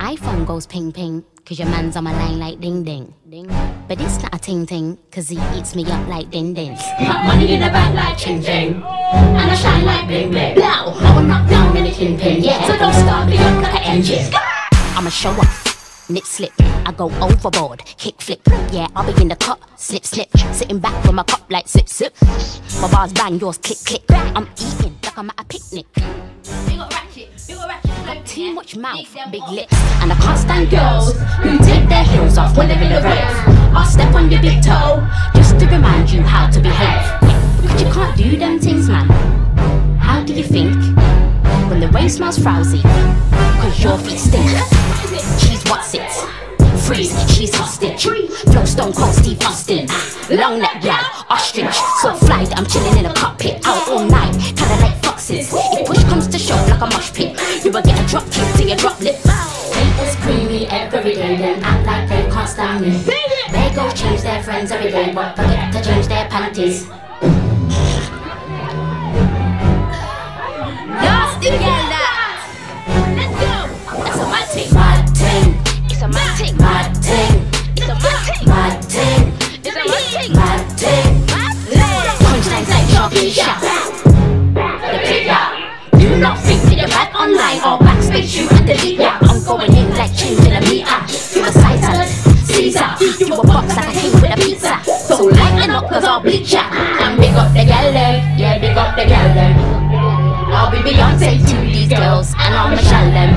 iPhone goes ping ping, cause your man's on my line like ding ding. But it's not a ting ting, cause he eats me up like ding ding. Got money in the bank like ching ching, and I shine like bling bling. Blow, I will knock down any kingpin, yeah. So don't start me up like an engine. I'ma show off, nip slip, I go overboard, kick flip. Yeah, I'll be in the cup, slip slip, sitting back from my cup like sip sip. My bars bang, yours click click. I'm eating like I'm at a picnic. You got ratchet, Got too much mouth, big lips, and I can't stand girls who take their heels off when they're in the rave. I'll step on your big toe, just to remind you how to behave. But you can't do them things, man. How do you think when the rain smells frowsy? Cause your feet stink. She's what's it? Freeze, she's hostage. Flow stone cold Steve Austin. Long neck, yeah, ostrich. So fly that I'm chilling in a cockpit. Out all night, kinda like foxes. If push comes to shove like a mosh pit, you will get a drop kick to your drop lip. haters creamy every day, then act like they can't stand me. They go change their friends every day, but forget to change their panties. Nasty girl that. Let's go. That's a mad thing. Mad ting, It's a mad thing. mad ting, It's a mad thing. mad ting, It's a mad thing. mad ting. Punchlines like Sharky Shot. The figure. Do not think that you're bad online or backspace you and delete ya. I'm going in like changing a meter. You a Caesar, Caesar. You a box like a king with a pizza. So lighten up cause I'll bleach ya. And big up the gal them, yeah, big up the gal them. I'll be Beyonce to these girls and I'll Michelle them.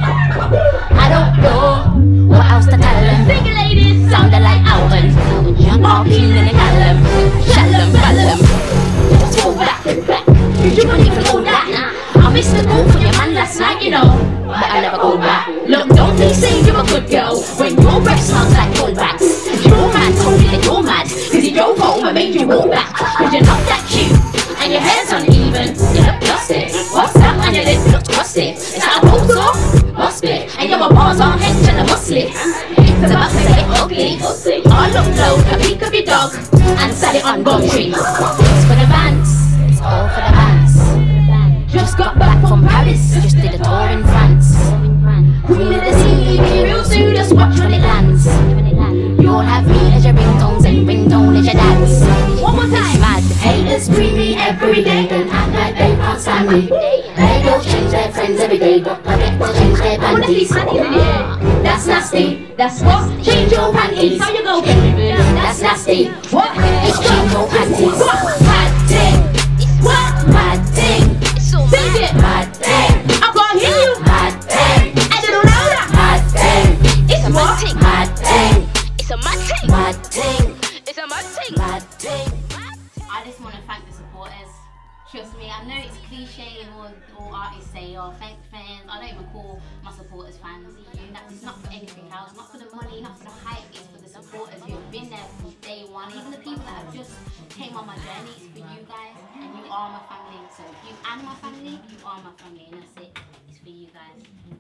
I don't know what else to tell them. Big ladies sounding like Alvin. All keen in the gallum, shallum, ballum. Just hold back. You don't even hold that. I missed the call from your man last night, you know, but I never go back. Look, don't be saying you're a good girl when your breath smells like gold bags. Your man told you that you're mad cause he drove home and made you walk back. Cause you're not that cute and your hair's uneven. You look dusty. What's that on your lip? Looks crusty. Is that a photo? Must be. And your bars are hench and a muscly. It's about to get ugly. I'll upload a pic of your dog and sell it on Gumtree. It's for the bands. It's all for the bands. Just got back from Paris. Just did a tour in France. Queen of the sea, be real soon. Just watch when it lands. You'll have me as your ringtones and ringtone as your dance. One more time. It's mad. Haters greet me every day, then act like they can't stand me. They don't change their friends every day, but forget to change their panties. That's nasty. That's what? Change your panties. How you go? That's nasty. What? It's change your panties. Mad ting. What? Mad ting. Sing it. Mad ting. I can't hear you. Mad ting. I don't know that. Mad ting. It's a mad thing. Mad ting. It's a mad thing. Mad ting. It's a mad thing. Mad ting. I just want to thank the supporters. Trust me, I know it's cliche and all artists say, oh, thanks fans. I don't even call my supporters fans. It's not for anything else, not for the money, not for the hype. It's for the supporters who have been there from day one. Even the people that have just came on my journey. It's for you guys, and you are my family. So you and my family, you are my family, and that's it. It's for you guys.